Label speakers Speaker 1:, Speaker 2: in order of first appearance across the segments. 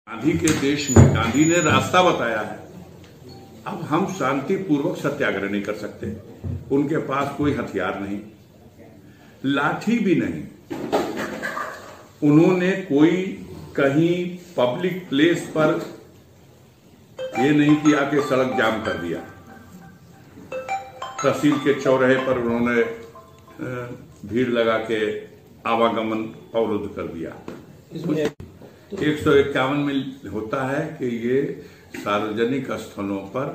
Speaker 1: गांधी के देश में गांधी ने रास्ता बताया है। अब हम शांतिपूर्वक सत्याग्रह नहीं कर सकते। उनके पास कोई हथियार नहीं, लाठी भी नहीं। उन्होंने कोई कहीं पब्लिक प्लेस पर ये नहीं किया कि सड़क जाम कर दिया। तहसील के चौराहे पर उन्होंने भीड़ लगा के आवागमन अवरुद्ध कर दिया। 151 में होता है कि ये सार्वजनिक स्थलों पर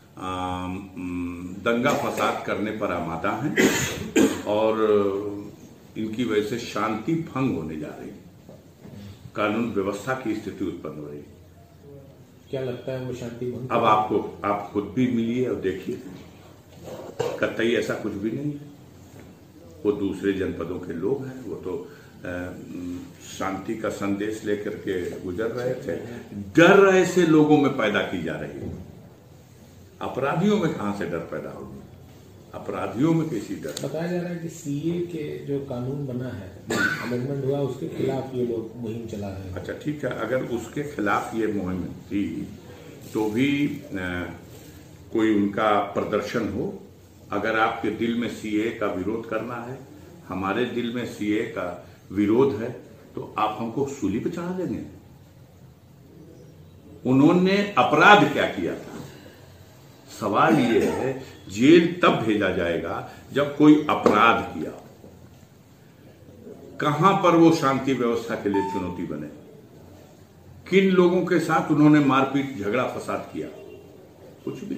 Speaker 1: दंगा फसाद करने पर आमादा हैं और इनकी वजह से शांति भंग होने जा रही है, कानून व्यवस्था की स्थिति उत्पन्न हो रही है।
Speaker 2: क्या लगता है वो शांति भंग? अब
Speaker 1: आप खुद भी मिलिए और देखिए, कतई ऐसा कुछ भी नहीं है। वो दूसरे जनपदों के लोग हैं, वो तो शांति का संदेश लेकर के गुजर रहे थे। डर ऐसे लोगों में पैदा की जा रही है। अपराधियों में कहां से डर पैदा होगी? अपराधियों में कैसी डर?
Speaker 2: बताया जा रहा है कि सीए के जो कानून बना है, अमेंडमेंट हुआ, उसके खिलाफ ये लोग मुहिम चला रहे हैं।
Speaker 1: अच्छा, ठीक है। अगर उसके खिलाफ ये मुहिम थी तो भी कोई उनका प्रदर्शन हो। अगर आपके दिल में सीए का विरोध करना है, हमारे दिल में सीए का विरोध है, तो आप हमको सूली पे चढ़ा देंगे। उन्होंने अपराध क्या किया था? सवाल ये है, जेल तब भेजा जाएगा जब कोई अपराध किया। कहां पर वो शांति व्यवस्था के लिए चुनौती बने? किन लोगों के साथ उन्होंने मारपीट झगड़ा फसाद किया? कुछ भी।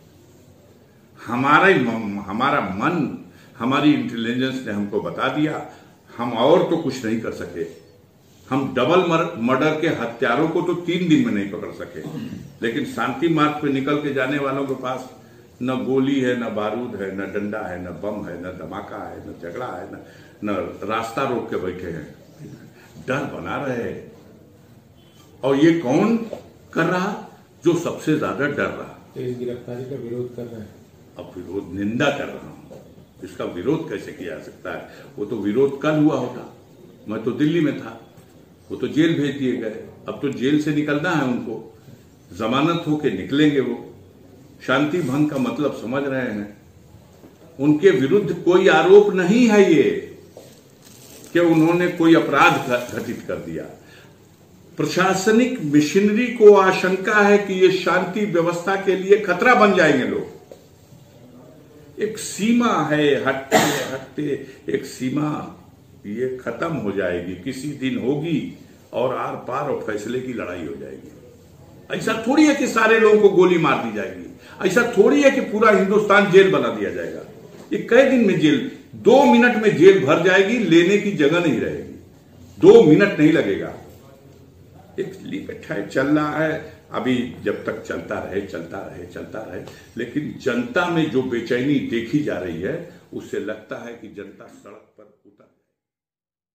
Speaker 1: हमारा मन, हमारी इंटेलिजेंस ने हमको बता दिया, हम और तो कुछ नहीं कर सके। हम डबल मर्डर के हत्यारों को तो 3 दिन में नहीं पकड़ सके, लेकिन शांति मार्ग पे निकल के जाने वालों के पास न गोली है, न बारूद है, न डंडा है, न बम है, न धमाका है, न झगड़ा है, न रास्ता रोक के बैठे हैं। डर बना रहे हैं। और ये कौन कर रहा? जो सबसे ज्यादा डर रहा।
Speaker 2: तो इस गिरफ्तारी का विरोध कर रहे हैं।
Speaker 1: अब विरोध, निंदा कर रहा हूं। इसका विरोध कैसे किया जा सकता है? वो तो विरोध कल हुआ होता। मैं तो दिल्ली में था, वो तो जेल भेज दिए गए। अब तो जेल से निकलना है उनको, जमानत होके निकलेंगे वो। शांति भंग का मतलब समझ रहे हैं? उनके विरुद्ध कोई आरोप नहीं है ये कि उन्होंने कोई अपराध घटित कर दिया। प्रशासनिक मशीनरी को आशंका है कि ये शांति व्यवस्था के लिए खतरा बन जाएंगे लोग। एक सीमा है, हटते एक सीमा, ये खत्म हो जाएगी, किसी दिन होगी और आर पार और फैसले की लड़ाई हो जाएगी। ऐसा थोड़ी है कि सारे लोगों को गोली मार दी जाएगी। ऐसा थोड़ी है कि पूरा हिंदुस्तान जेल बना दिया जाएगा। ये कई दिन में जेल, 2 मिनट में जेल भर जाएगी, लेने की जगह नहीं रहेगी। 2 मिनट नहीं लगेगा। एक लिपट चल रहा है अभी, जब तक चलता रहे। लेकिन जनता में जो बेचैनी देखी जा रही है, उससे लगता है कि जनता सड़क पर